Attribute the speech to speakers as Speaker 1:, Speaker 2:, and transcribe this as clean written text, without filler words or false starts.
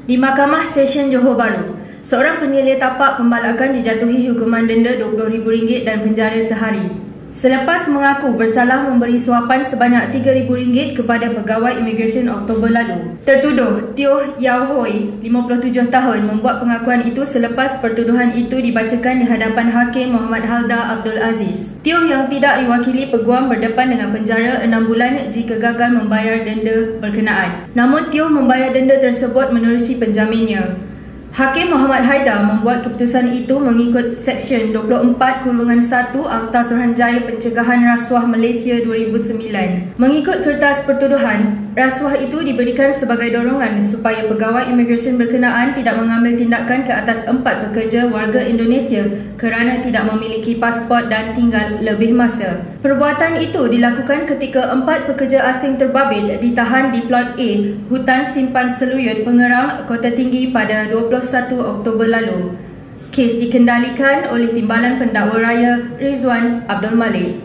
Speaker 1: Di Mahkamah Session Johor Bahru, seorang penilai tapak pembalakan dijatuhi hukuman denda RM20,000 dan penjara sehari selepas mengaku bersalah memberi suapan sebanyak RM3,000 kepada pegawai imigresen Oktober lalu. Tertuduh Teo Yao Hoi, 57 tahun, membuat pengakuan itu selepas pertuduhan itu dibacakan di hadapan Hakim Muhammad Halda Abdul Aziz. Teo yang tidak diwakili peguam berdepan dengan penjara 6 bulan jika gagal membayar denda berkenaan. Namun Teo membayar denda tersebut menerusi penjaminnya. Hakim Muhammad Haidar membuat keputusan itu mengikut Seksyen 24-1 Akta Suruhanjaya Pencegahan Rasuah Malaysia 2009. Mengikut kertas pertuduhan, rasuah itu diberikan sebagai dorongan supaya pegawai imigresen berkenaan tidak mengambil tindakan ke atas 4 pekerja warga Indonesia kerana tidak memiliki pasport dan tinggal lebih masa. Perbuatan itu dilakukan ketika 4 pekerja asing terbabit ditahan di Plot A, Hutan Simpan Seluyut, Pengerang, Kota Tinggi pada 21 Oktober lalu. Kes dikendalikan oleh Timbalan Pendakwa Raya Rizwan Abdul Malik.